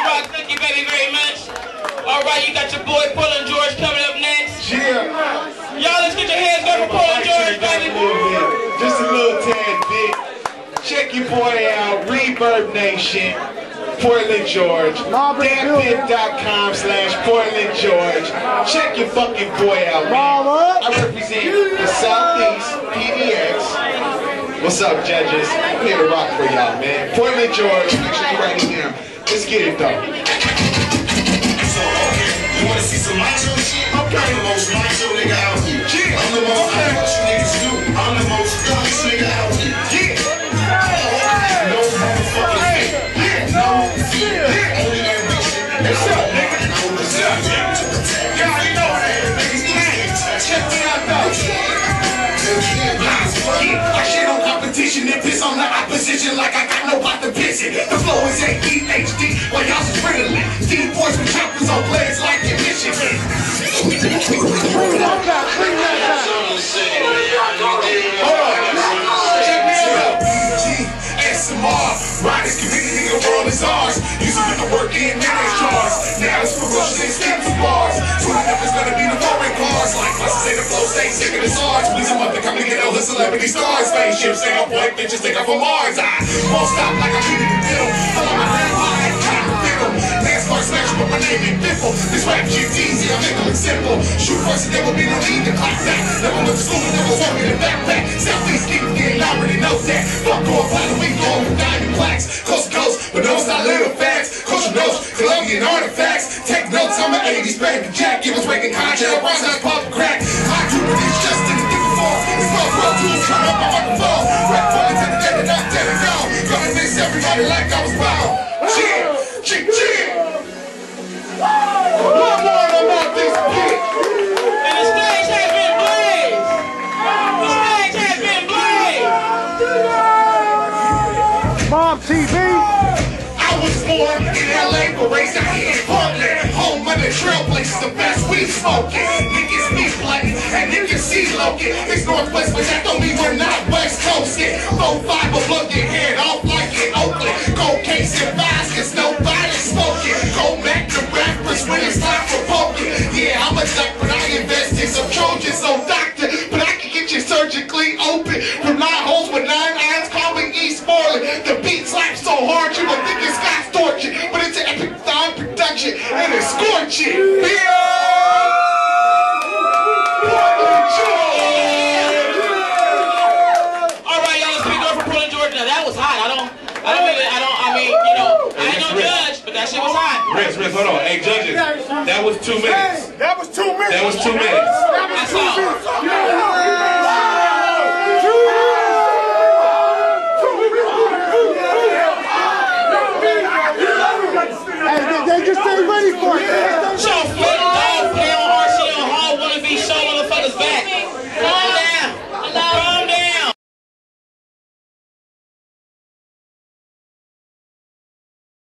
Rock, thank you very much. All right, you got your boy Portland George coming up next. Yeah. Y'all, let's get your hands up for Portland George, baby. Just a little tad bit. Check your boy out, Reverb Nation, Portland George. Danpit.com/Portland George. Check your fucking boy out, man. I represent the Southeast PDX. What's up, judges? I'm here to rock for y'all, man. Portland George, make sure you write it down. Let's get it, though. You wanna see some macho shit? Okay. I'm the most macho nigga out here. Yeah. I'm the most what you niggas do. I'm the most thuggish nigga out here. Yeah. No motherfucking fear. Yeah. No fear. Yeah. Only ambition. What's up, nigga? What's up, nigga? Y'all know that. Check me out, though. I shit on competition and piss on the opposition like I got no pot to piss it. The flow is ADHD while y'all is riddling. Deep boys with choppers on blades like in Michigan. Bring that back. Hold on. Check me out. SMR, riders community, the world is ours. Used to put the work in, now it's yours. Now it's promotion and skip to bars. Soon enough it's gonna be the foreign cars. Like buses say the flow stay sick of the SARS. Please I'm up to come to get all the celebrity stars. Spaceships stay on point, bitches take off from Mars. I won't stop like I'm treated in middle. Follow my grandpa and try to fiddle. NASCAR smash, but my name ain't Biffle. This rap shit's easy, I make it look simple. Shoot first and there will be no need to clock that. Never went to school, never wore me the backpack. Southeast keep getting, I already know that. Fuck off, how do we go with diamond plaques? Coast to coast, but don't stop little facts. Culture notes, Colombian artifacts. Take notes, I'm an 80s baby Jack. Give us breaking contract, process, pop, crack. I do this just in the different form. It's both world tools, turn up my microphone. Rap for it to the dead and not dead and gone. Gonna miss everybody like I was bound. Cheer, cheer, cheer. One more about this bitch. And the stage has been blazed. The stage has been blazed. Mob TV. I was born in LA, but raised out here in Portland. Home of the trailblazers, the best weed smoking. Niggas be blunt and niggas see loking. It's Northwest, but that don't mean we're not West Coasting. 4-5 will blow your head off like in Oakland. Gold case and vibes, cause nobody's smoking. Go back to rappers when it's time for poking. Yeah, I'm a duck, but I invest in some Trojans, no doctor. But I can get you surgically open. From 9 holes with 9 eyes, call me East Portland. The beat slaps so hard you would think it's Scott's torture. But it's an epic time production and it's scorching. Alright, y'all, let's be going for Portland George. Now that was hot. I mean, you know, I ain't no judge, but that shit was hot. Riz, hold on. Hey, judges, that was 2 minutes. That was 2 minutes. That was 2 minutes. That's all. Hey, they just ain't ready for it.